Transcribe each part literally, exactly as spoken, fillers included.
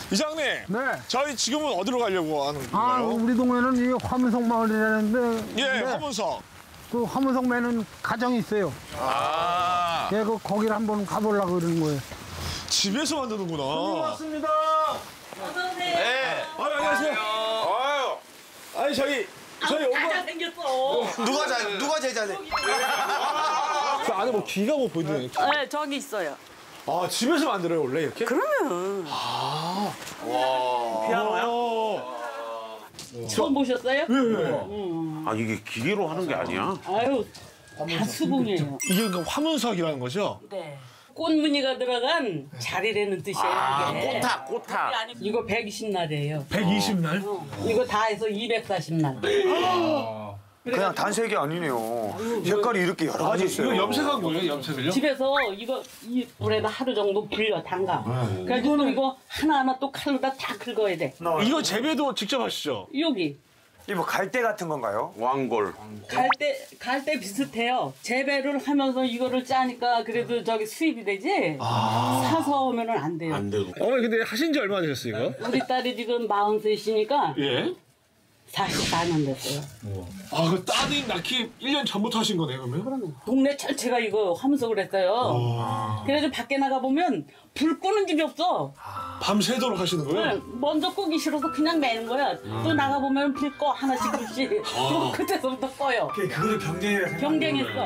이장님. 네. 저희 지금은 어디로 가려고 하는 건가요? 아, 우리 동네는 이 화문석 마을이라는데. 예, 네. 화문석. 그 화문석 매는 가정이 있어요. 아. 예, 그 거기를 한번 가보려고 그러는 거예요. 집에서 만드는구나. 고맙습니다. 어서 오세요. 네. 아, 안녕하세요. 아유. 아니, 저희, 저희 아, 엄마. 잘생겼어. 누가 잘, 누가 제일 잘해? 그 안에 뭐 귀가 뭐 보이네. 네, 저기 있어요. 아, 집에서 만들어요, 원래 이렇게? 그러면. 아. 와. 피아노요? 처음 보셨어요? 아 이게 기계로 하는 게 아니야? 아유, 다 수공이에요. 이게 그러니까 화문석이라는 거죠? 네. 꽃무늬가 들어간 자리라는 뜻이에요. 아 이게. 꽃탁 꽃탁. 이거 백이십 날이에요. 백이십 날? 어, 이거 다 해서 이백사십 날. 그냥 단색이 아니네요. 색깔이 이렇게 여러 가지 있어요. 이거 염색한 거예요, 염색을요? 집에서 이거 이 불에다 하루 정도 불려 담가. 그래가지고 이거 하나하나 또 칼로다 다 긁어야 돼. 이거 재배도 직접 하시죠? 여기 이 뭐 갈대 같은 건가요? 왕골. 갈대 갈대 비슷해요. 재배를 하면서 이거를 짜니까 그래도 저기 수입이 되지. 사서 오면은 안 돼요. 안 되고. 어머니 근데 하신 지 얼마나 되셨어요, 이거? 우리 딸이 지금 마흔셋이니까 예. 사십사 년 됐어요. 아, 그 따님 낳기 일 년 전부터 하신 거네요, 그러면? 동네 전체가 이거 화문석을 했어요. 그래서 밖에 나가 보면 불 끄는 집이 없어. 밤새도록 하시는 거예요? 먼저 끄기 싫어서 그냥 매는 거야. 또 나가 보면 불 꺼 하나씩 둘씩. 그리고 그때서부터 꺼요. 그거를 경쟁이라 경쟁했어.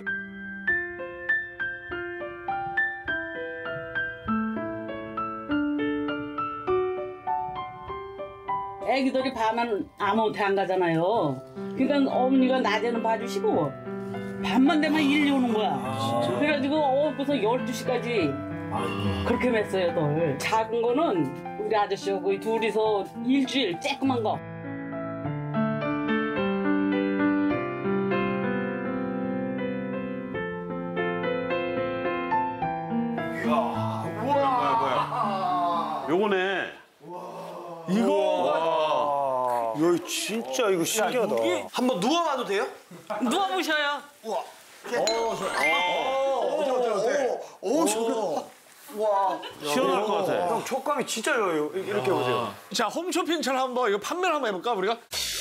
애기들이 밤은 아무한테 안 가잖아요. 그러니까 어머니가 낮에는 봐주시고 밤만 되면 일이 오는 거야. 그래가지고 어고서 열두 시까지 그렇게 맸어요, 널. 작은 거는 우리 아저씨하고 둘이서 일주일 쬐끄만 거. 요거네. 이거 이거 진짜 이거 신기하다. 한번 누워봐도 돼요? 누워보셔요. 오, 좋아. 와. 시원할 것 같아. 형 촉감이 진짜 요 이렇게 보세요. 자, 홈쇼핑처럼 한번 이거 판매를 한번 해볼까, 우리가?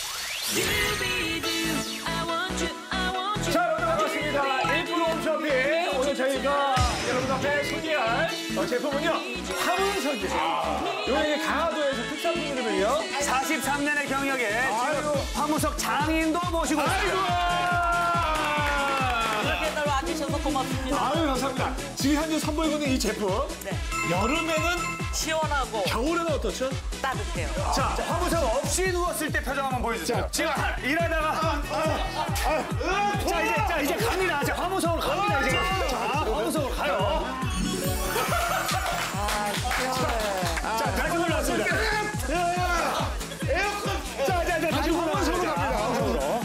자, 여러분 반갑습니다. 일프로 홈쇼핑. 오늘 저희가 여러분 앞에 소개할 어, 제품은요, 화문석이에요. 이게 강화도에서 특산품이거든요. 사십삼 년의 경력에 지금 화무석 장인도 모시고 있습니다. 이렇게 날 와주셔서 고맙습니다. 아유, 감사합니다. 지금 현재 선보이고 있는 이 제품. 네. 여름에는, 시원하고 겨울에는 어떻죠? 따뜻해요. 자, 화무석 없이 누웠을 때 표정 한번 보여주세요. 지금 일하다가 자 이제 자 이제 갑니다. 자 화무석으로 갑니다 이제. 자 화무석으로 가요. 자 다시 올라왔습니다. 에어컨. 자자자 다시 화무석으로 갑니다. 화무석으로.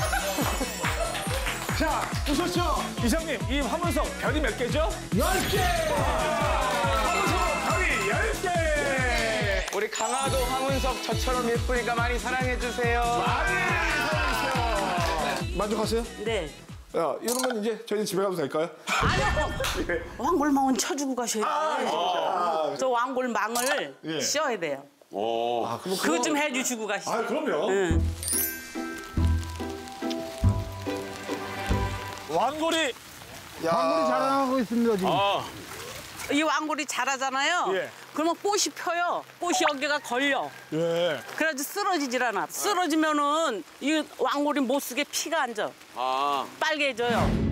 자, 보셨죠? 이장님, 이 화문석 별이 몇 개죠? 열 개! 화문석 별이 열 개! 우리 강화도 화문석 저처럼 예쁘니까 많이 사랑해주세요. 많이 사랑해주세요. 만족하세요? 네. 야, 이러면 이제 저희는 집에 가도 될까요? 아니요. 왕골망은 쳐주고 가셔야 돼요. 저 왕골망을 예. 씌워야 돼요. 오. 아, 그럼 그거 좀 해주시고 가시죠. 아, 그럼요. 응. 왕골이. 광물이 자라나고 있습니다, 지금. 아. 이 왕골이 자라잖아요. 예. 그러면 꽃이 펴요. 꽃이 여기가 걸려. 예. 그래가지고 쓰러지질 않아. 쓰러지면은 이 왕골이 못 쓰게 피가 안 져. 아. 빨개져요.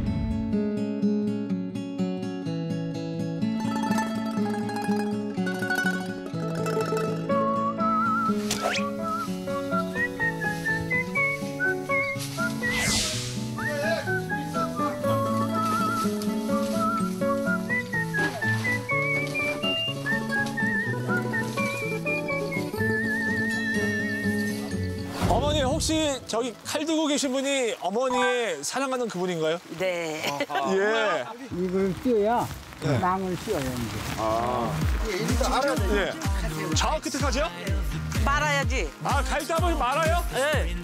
어머니, 혹시 저기 칼 들고 계신 분이 어머니의 사랑하는 그분인가요? 네. 예. 이걸 씌워야 망을 씌워야 이제. 예. 저 끝에까지요? 말아야지. 아, 갈 때 한 번씩 말아요? 네.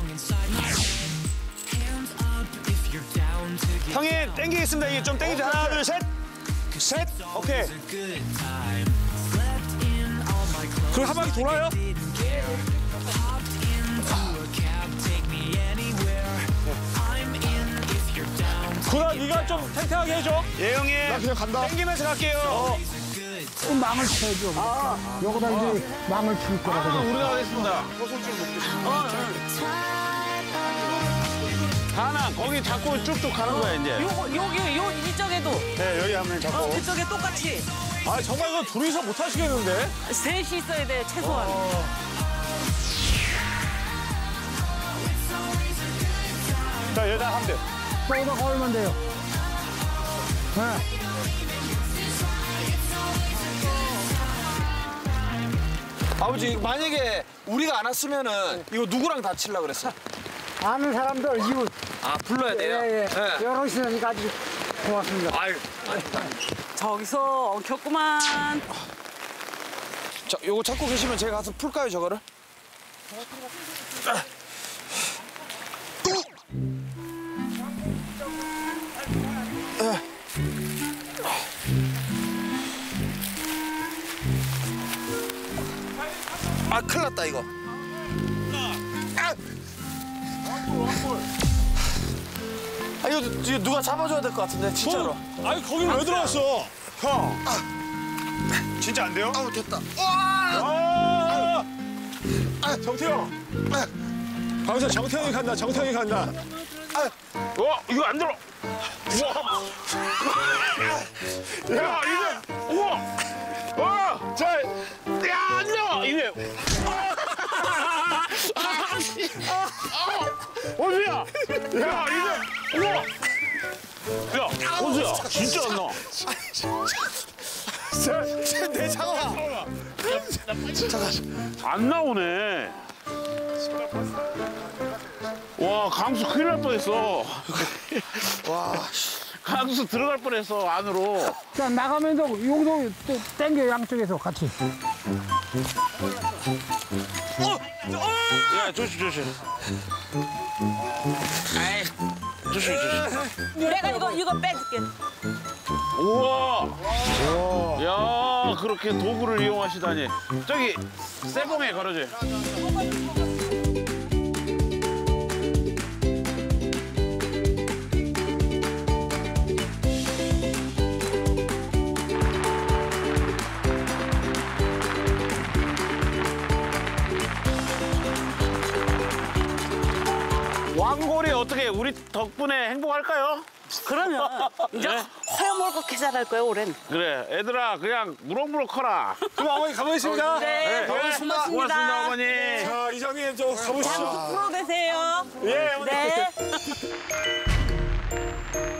형님 땡기겠습니다. 이게 좀 땡기죠. 하나 둘 셋. 셋. 오케이. 그럼 한 바퀴 돌아요? 구나 네가 좀 탱탱하게 해줘. 예 형님. 나 그냥 간다. 땡기면서 갈게요. 어. 또 망을 쳐야죠. 아. 여기다 이제 망을 칠 거라고. 아, 우리가 하겠습니다. 하나 거기 잡고 쭉쭉 가는 거야 이제. 요거 여기 요 이쪽에도 네 여기 한번 잡고. 어, 그쪽에 똑같이 아 정말 이거 둘이서 못 하시겠는데? 셋이 있어야 돼 최소한. 자 여자 한 대. 여기다 걸면 돼요. 네. 아버지 만약에 우리가 안 왔으면은 이거 누구랑 다치려고 그랬어? 아는 사람들 이웃. 아 불러야 돼요? 예, 예. 네. 여럿이니까 아주 고맙습니다. 아유. 저기서 엉켰구만. 자, 요거 잡고 계시면 제가 가서 풀까요, 저거를? 아, 큰일 났다, 이거. 아! 아, 이거, 이거 누가 잡아줘야 될 것 같은데, 진짜로. 아니 거기 왜 들어왔어? 형. 진짜 안 돼요? 아우, 됐다. 아! 아, 정태형. 가면서 정태형이 간다. 정태형이 간다. 어 이거 안 들어. 우와. 야 이제 우와. 와. 자. 야 안 들어 이게. 호수야. 야 이제 우와. 야 호수야 진짜 안 나와. 내 장화. 안 나오네. 와 강수 큰일 날 뻔했어. 와. 강수 들어갈 뻔했어 안으로. 자, 나가면서 여기도 또 땡겨, 양쪽에서 같이. 야 조심 조심. 아이 조심 조심. 내가 이거 이거 빼줄게. 우와. 야 그렇게 도구를 이용하시다니. 저기 세봉에 걸어줘. 왕골이 어떻게 우리 덕분에 행복할까요? 그러면 이제 네? 허여멀겋게 자랄 거야 올해는. 그래 애들아 그냥 무럭무럭 커라. 그럼 어머니 가보겠습니다. 네, 고맙습니다. 고맙습니다 어머니. 자, 이장님 저 가보시죠. 프로 되세요. 예, 어머니. 네.